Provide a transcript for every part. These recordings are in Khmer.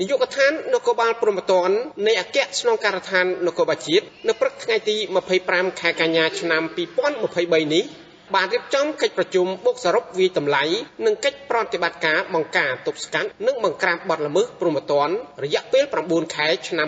នាយកដ្ឋាននគរបាលព្រំប្រទាននៃអគ្គស្នងការដ្ឋាននគរបាលជាតិនៅព្រឹកថ្ងៃទី25ខែកញ្ញាឆ្នាំ2023នេះបានរៀបចំកិច្ចប្រជុំបូកសរុបវិយតម្លៃនិងកិច្ចប្រតិបត្តិការបង្ការទប់ស្កាត់និងបង្ក្រាបបទល្មើសព្រំប្រទានរយៈពេល9ខែឆ្នាំ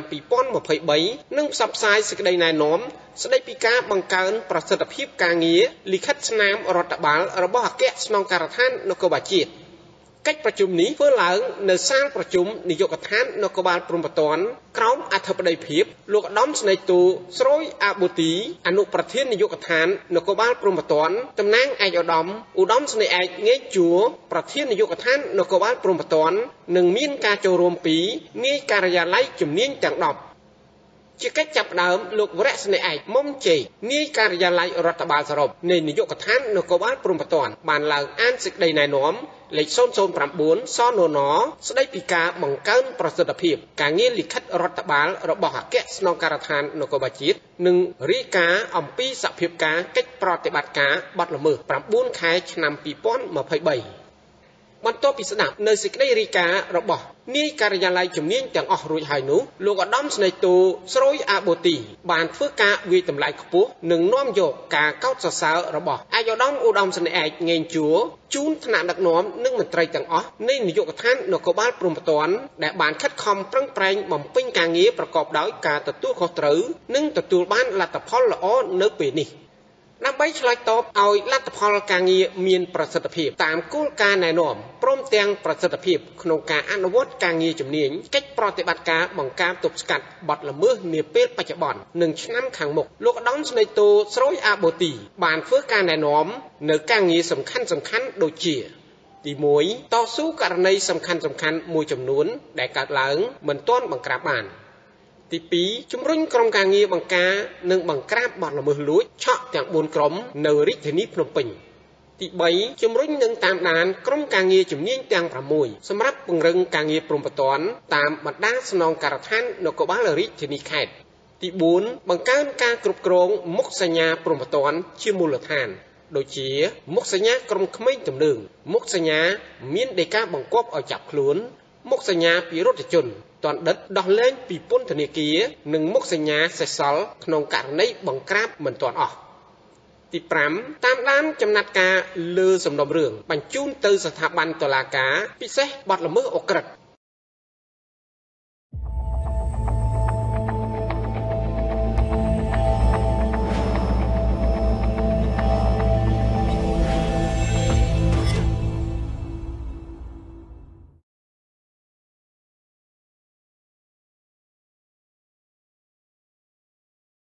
2023និងផ្សព្វផ្សាយសេចក្តីណែនាំស្តីពីការបង្កើនប្រសិទ្ធភាពការងារលិខិតស្នាមរដ្ឋបាលរបស់អគ្គស្នងការដ្ឋាននគរបាលជាតិកិច្ចប្រជុំនេះធ្វើឡើងនៅសាលប្រជុំនាយកដ្ឋាននគរបាលព្រំប្រទានក្រោមអធិបតីភាពលោកឧត្តមស្នេហ៍ទូស្រួយអាប៊ូទីអនុប្រធាននាយកដ្ឋាននគរបាលព្រំប្រទានតំណាងឯកឧត្តមស្នេហ៍ឯកងេជួរប្រធាននាយកដ្ឋាននគរបាលព្រំប្រទាននិងមានការចូលរួមពីនាយការិយាល័យជំនាញទាំង10ជាកិច្ចចាប់ផ្ដើមលោកវរៈស្នេហ៍ឯកមុំជេកនាយការិយាល័យរដ្ឋបាលសរុបនៃនាយកដ្ឋាននគរបាលព្រំប្រទានបានឡើងអានសេចក្តីណែនាំលេខ009សននស្តីពីការបង្កើនប្រសិទ្ធភាពការងារលិខិតរដ្ឋបាលរបស់អគ្គស្នងការដ្ឋាននគរបាលជាតិនិងរាយការណ៍អំពីសភាពការកិច្ចប្រតិបត្តិការបទល្មើស9ខែឆ្នាំ2023បន្ទាប់ពីស្ដាប់នៅសេចក្តីរាយការណ៍របស់នាយការិយាល័យជំនាញទាំងអស់រួចហើយនោះលោកឧត្តមស្នេហ៍ទូស្រួយអាប៊ូទីបានធ្វើការវិយតម្លៃខ្ពស់និងនាំយកការកោតសរសើររបស់ឯកឧត្តមស្នេហ៍ឯកងេងជួរជូនថ្នាក់ដឹកនាំនិងមន្ត្រីទាំងអស់នៃនាយកដ្ឋាននគរបាលព្រំប្រទានដែលបានខិតខំប្រឹងប្រែងបំពេញការងារប្រកបដោយការទទួលខុសត្រូវនិងទទួលបានលទ្ធផលល្អនៅពេលនេះដើម្បីឆ្លើយតបឲ្យលទ្ធផលការងារមានប្រសិទ្ធភាពតាមគោលការណ៍ណែនាំព្រមទាំងប្រសិទ្ធភាពក្នុងការអនុវត្តការងារជំនាញកិច្ចប្រតិបត្តិការបង្ការទប់ស្កាត់បទល្មើសនាពេលបច្ចុប្បន្ននិងឆ្នាំខាងមុខលោកឧត្តមស្នេហ៍ទូស្រួយអាប៊ូទីបានធ្វើការណែនាំនៅការងារសំខាន់ដូចជាទី1តស៊ូករណីសំខាន់មួយចំនួនដែលកើតឡើងមិនទាន់បង្ក្រាបបានទី2ជំរុញក្រុមការងារបង្ការនិងបង្ក្រាបបទល្មើសលួចឆក់ទាំង4ក្រុមនៅរាជធានីភ្នំពេញទី3ជំរុញនិងតាមដានក្រុមការងារជំនាញទាំង6សម្រាប់ពង្រឹងការងារព្រំប្រទានតាមបណ្ដាស្នងការដ្ឋាននគរបាលរាជធានីខេត្តទី4បង្កើនការគ្រប់គ្រងមុខសញ្ញាព្រំប្រទានជាមូលដ្ឋានដូចជាមុខសញ្ញាក្រុមក្មេងទំនើងមុខសញ្ញាមានដីកាបង្គាប់ឲ្យចាប់ខ្លួនមុខសញ្ញាពីរដ្ឋជនតនដិតដោះលែងពីពន្ធនាគារនិងមុខសញ្ញាសេសសល់ក្នុងករណីបង្ក្រាបមិនទាន់អស់ទី5តាមដានចំណាត់ការលើសំណុំរឿងបញ្ជូនទៅស្ថាប័នតុលាការពិសេសបទល្មើសអូក្រិដ្ឋ